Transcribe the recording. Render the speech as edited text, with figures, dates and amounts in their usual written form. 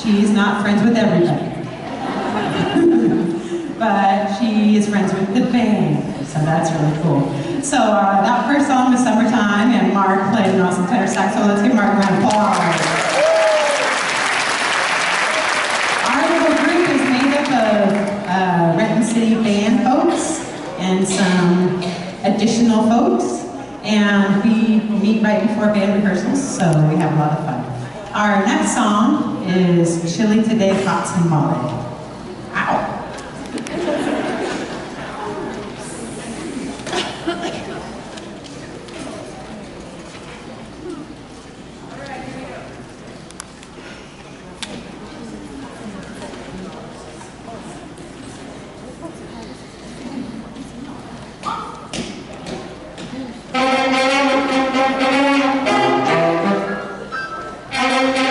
She's not friends with everybody. But she is friends with the band, so that's really cool. So that first song was Summertime, and Mark played an awesome tenor sax, so let's give Mark a round of applause. Our little group is made up of Renton City band folks and some additional folks, and we meet right before band rehearsals, so we have a lot of fun. Our next song is Chilly Today, Hot Tamale. Ow! Thank you.